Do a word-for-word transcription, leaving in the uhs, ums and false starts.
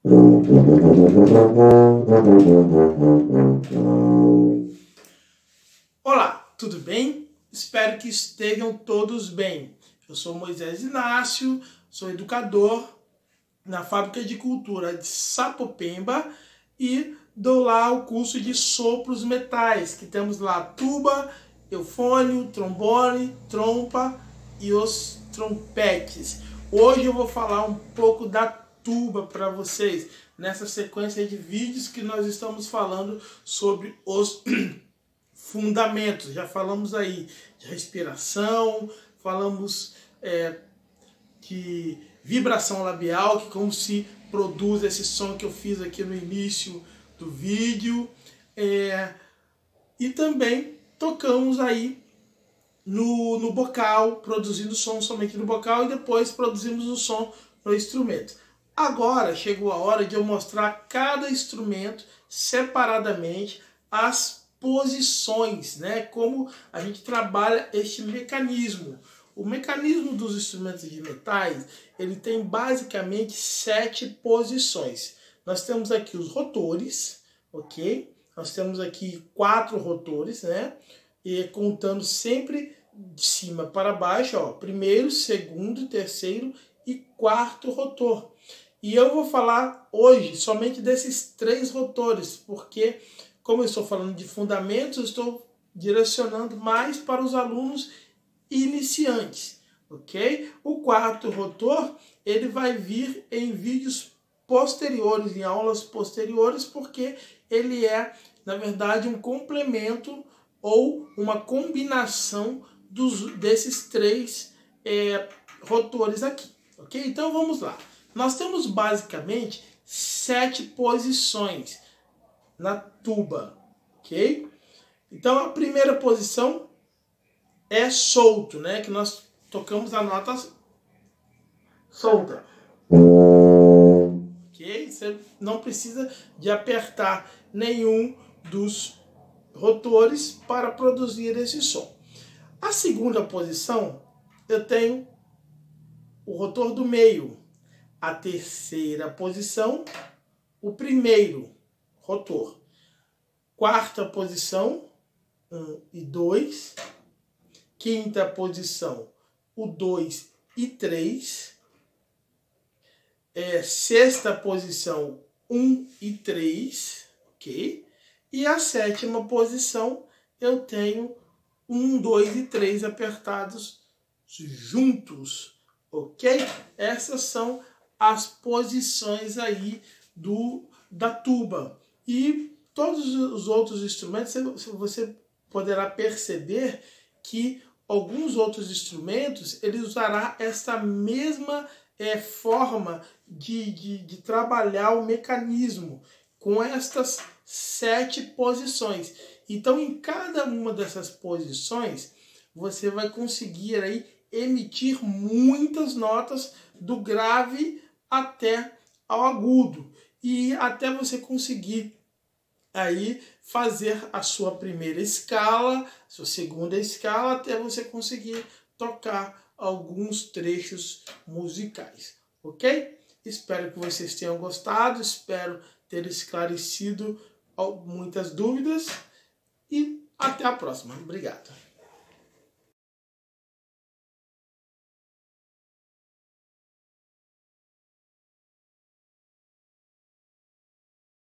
Olá, tudo bem? Espero que estejam todos bem. Eu sou Moisés Inácio, sou educador na Fábrica de Cultura de Sapopemba e dou lá o curso de sopros metais, que temos lá tuba, eufônio, trombone, trompa e os trompetes. Hoje eu vou falar um pouco da tuba para vocês, nessa sequência de vídeos que nós estamos falando sobre os fundamentos. Já falamos aí de respiração, falamos é, de vibração labial, que como se produz esse som que eu fiz aqui no início do vídeo, é, e também tocamos aí no, no bocal, produzindo som somente no bocal e depois produzimos o som no instrumento. Agora chegou a hora de eu mostrar cada instrumento separadamente, as posições, né? Como a gente trabalha este mecanismo. O mecanismo dos instrumentos de metais, ele tem basicamente sete posições. Nós temos aqui os rotores, ok? Nós temos aqui quatro rotores, né? E contando sempre de cima para baixo, ó, primeiro, segundo, terceiro e quarto rotor. E eu vou falar hoje somente desses três rotores, porque como eu estou falando de fundamentos, eu estou direcionando mais para os alunos iniciantes, ok? O quarto rotor, ele vai vir em vídeos posteriores, em aulas posteriores, porque ele é, na verdade, um complemento ou uma combinação dos, desses três é, rotores aqui, ok? Então vamos lá. Nós temos basicamente sete posições na tuba, ok? Então a primeira posição é solto, né? Que nós tocamos a nota solta, ok? Você não precisa de apertar nenhum dos rotores para produzir esse som. A segunda posição eu tenho o rotor do meio. A terceira posição, o primeiro rotor. Quarta posição, um e dois. Quinta posição, o dois e três. É, sexta posição, um e três. Ok? E a sétima posição, eu tenho um, dois e três apertados juntos. Ok? Essas são as posições aí do, da tuba. E todos os outros instrumentos, você poderá perceber que alguns outros instrumentos, ele usará essa mesma é, forma de, de, de trabalhar o mecanismo, com estas sete posições. Então, em cada uma dessas posições, você vai conseguir aí emitir muitas notas do grave até ao agudo, e até você conseguir aí fazer a sua primeira escala, sua segunda escala, até você conseguir tocar alguns trechos musicais, ok? Espero que vocês tenham gostado, espero ter esclarecido muitas dúvidas e até a próxima. Obrigado.